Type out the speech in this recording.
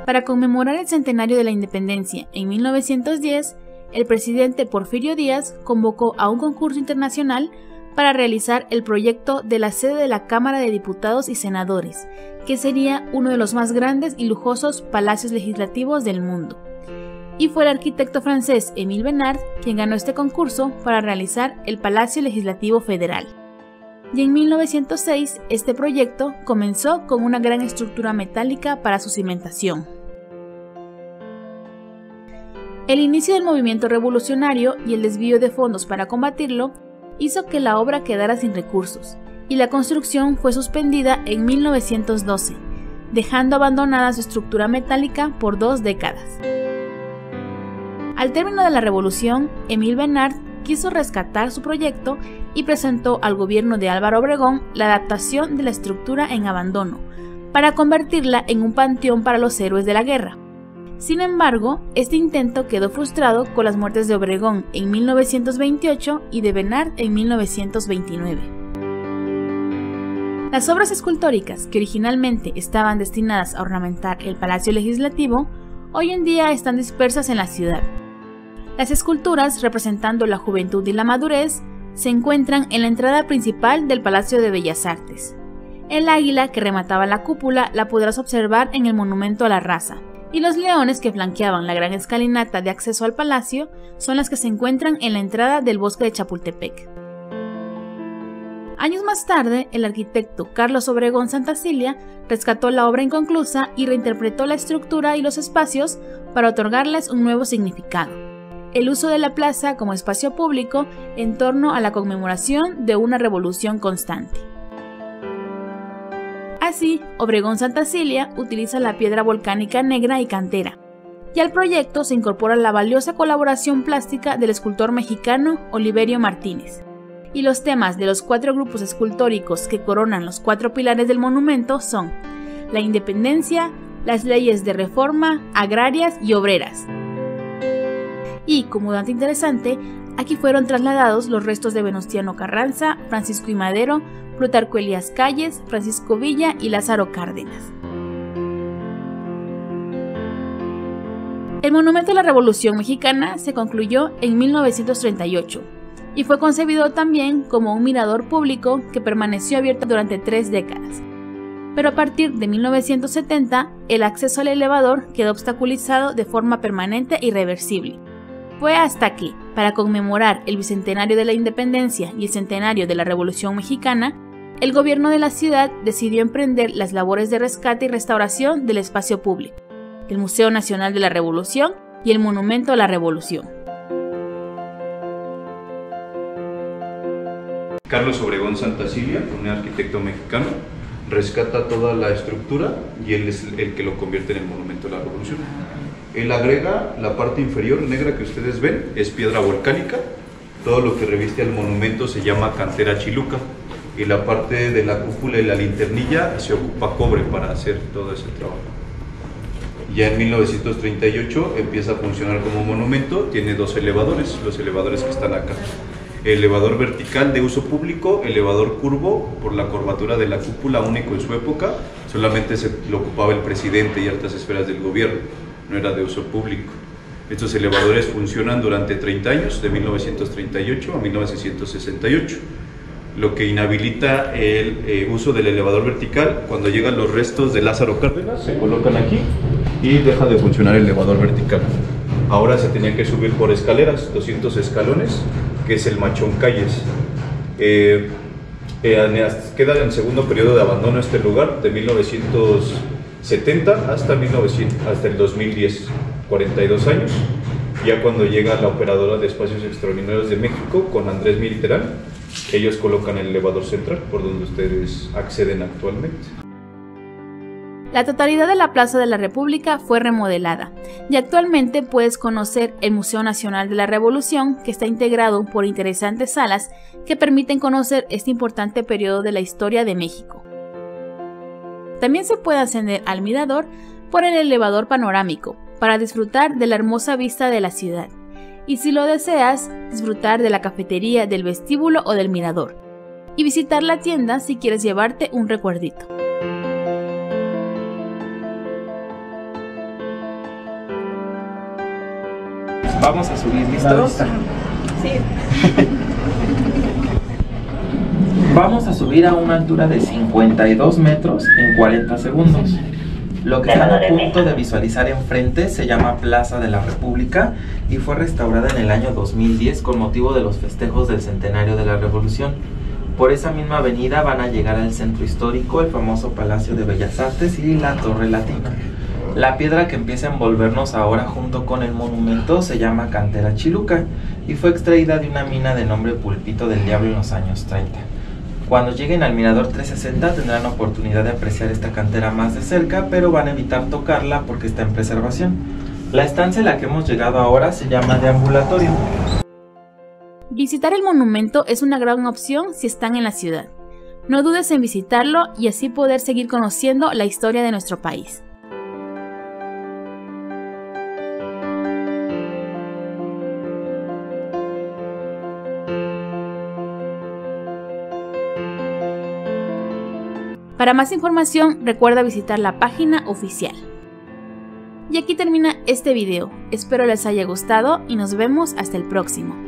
Para conmemorar el centenario de la independencia en 1910, el presidente Porfirio Díaz convocó a un concurso internacional para realizar el proyecto de la sede de la Cámara de Diputados y Senadores, que sería uno de los más grandes y lujosos palacios legislativos del mundo. Y fue el arquitecto francés Émile Bernard quien ganó este concurso para realizar el Palacio Legislativo Federal. Y en 1906 este proyecto comenzó con una gran estructura metálica para su cimentación. El inicio del movimiento revolucionario y el desvío de fondos para combatirlo hizo que la obra quedara sin recursos, y la construcción fue suspendida en 1912, dejando abandonada su estructura metálica por 2 décadas. Al término de la revolución, Émile Bernard quiso rescatar su proyecto y presentó al gobierno de Álvaro Obregón la adaptación de la estructura en abandono, para convertirla en un panteón para los héroes de la guerra. Sin embargo, este intento quedó frustrado con las muertes de Obregón en 1928 y de Bernard en 1929. Las obras escultóricas que originalmente estaban destinadas a ornamentar el Palacio Legislativo, hoy en día están dispersas en la ciudad. Las esculturas representando la juventud y la madurez se encuentran en la entrada principal del Palacio de Bellas Artes. El águila que remataba la cúpula la podrás observar en el Monumento a la Raza, y los leones que flanqueaban la gran escalinata de acceso al palacio son las que se encuentran en la entrada del bosque de Chapultepec. Años más tarde, el arquitecto Carlos Obregón Santacilia rescató la obra inconclusa y reinterpretó la estructura y los espacios para otorgarles un nuevo significado: el uso de la plaza como espacio público en torno a la conmemoración de una revolución constante. Así, Obregón Santacilia utiliza la piedra volcánica negra y cantera, y al proyecto se incorpora la valiosa colaboración plástica del escultor mexicano Oliverio Martínez, y los temas de los 4 grupos escultóricos que coronan los 4 pilares del monumento son la independencia, las leyes de reforma, agrarias y obreras. Y, como dato interesante, aquí fueron trasladados los restos de Venustiano Carranza, Francisco I. Madero, Plutarco Elías Calles, Francisco Villa y Lázaro Cárdenas. El Monumento a la Revolución Mexicana se concluyó en 1938 y fue concebido también como un mirador público que permaneció abierto durante 3 décadas. Pero a partir de 1970, el acceso al elevador quedó obstaculizado de forma permanente e irreversible. Fue hasta que, para conmemorar el bicentenario de la independencia y el centenario de la Revolución Mexicana, el gobierno de la ciudad decidió emprender las labores de rescate y restauración del espacio público, el Museo Nacional de la Revolución y el Monumento a la Revolución. Carlos Obregón Santacilia, un arquitecto mexicano, rescata toda la estructura y él es el que lo convierte en el Monumento a la Revolución. Él agrega la parte inferior negra que ustedes ven, es piedra volcánica. Todo lo que reviste al monumento se llama cantera chiluca, y la parte de la cúpula y la linternilla se ocupa cobre para hacer todo ese trabajo. Ya en 1938 empieza a funcionar como monumento, tiene 2 elevadores, los elevadores que están acá. El elevador vertical de uso público, elevador curvo, por la curvatura de la cúpula, único en su época, solamente lo ocupaba el presidente y altas esferas del gobierno, no era de uso público. Estos elevadores funcionan durante 30 años, de 1938 a 1968. Lo que inhabilita el uso del elevador vertical, cuando llegan los restos de Lázaro Cárdenas, se colocan aquí y deja de funcionar el elevador vertical. Ahora se tenía que subir por escaleras, 200 escalones, que es el Machón Calles. Queda en segundo periodo de abandono este lugar, de 1970 hasta el 2010, 42 años. Ya cuando llega la operadora de Espacios Extraordinarios de México, con Andrés Militerán, ellos colocan el elevador central por donde ustedes acceden actualmente. La totalidad de la Plaza de la República fue remodelada y actualmente puedes conocer el Museo Nacional de la Revolución, que está integrado por interesantes salas que permiten conocer este importante periodo de la historia de México. También se puede ascender al mirador por el elevador panorámico para disfrutar de la hermosa vista de la ciudad, y si lo deseas, disfrutar de la cafetería del vestíbulo o del mirador, y visitar la tienda si quieres llevarte un recuerdito. Vamos a subir, ¿listos? Sí. Vamos a subir a una altura de 52 metros en 40 segundos. Lo que están a punto de visualizar enfrente se llama Plaza de la República y fue restaurada en el año 2010 con motivo de los festejos del centenario de la Revolución. Por esa misma avenida van a llegar al centro histórico, el famoso Palacio de Bellas Artes y la Torre Latina. La piedra que empieza a envolvernos ahora junto con el monumento se llama Cantera Chiluca y fue extraída de una mina de nombre Pulpito del Diablo en los años 30. Cuando lleguen al Mirador 360 tendrán oportunidad de apreciar esta cantera más de cerca, pero van a evitar tocarla porque está en preservación. La estancia en la que hemos llegado ahora se llama deambulatorio. Visitar el monumento es una gran opción si están en la ciudad. No dudes en visitarlo y así poder seguir conociendo la historia de nuestro país. Para más información, recuerda visitar la página oficial. Y aquí termina este video. Espero les haya gustado y nos vemos hasta el próximo.